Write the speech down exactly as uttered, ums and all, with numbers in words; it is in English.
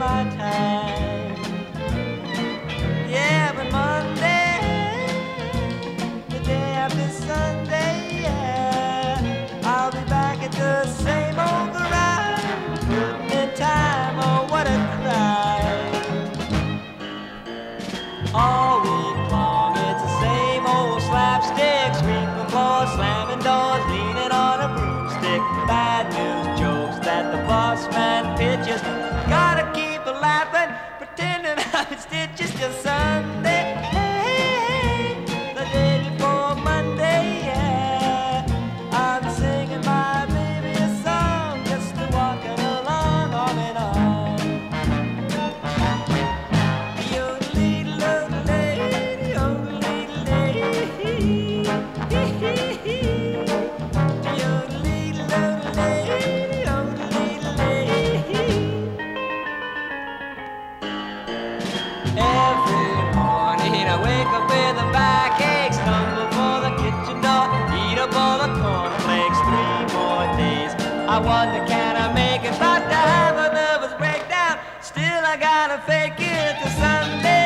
my time. Yeah, but Monday, the day after Sunday, yeah, I'll be back at the same old grind, putting in time, oh what a crime. All week long it's the same old slapstick, sweeping floors, slamming doors, leaning on a broomstick, bad news jokes that the boss man pitches. Gotta keep laughing, pretending I'm in stitches till Sunday. Hey, the day before Monday, yeah, I'm singing my baby a song, just a walking along, on and on. Every morning I wake up with a backache, stumble for the kitchen door, eat up all the cornflakes. Three more days, I wonder can I make it? About to have a nervous breakdown, still I gotta fake it till Sunday.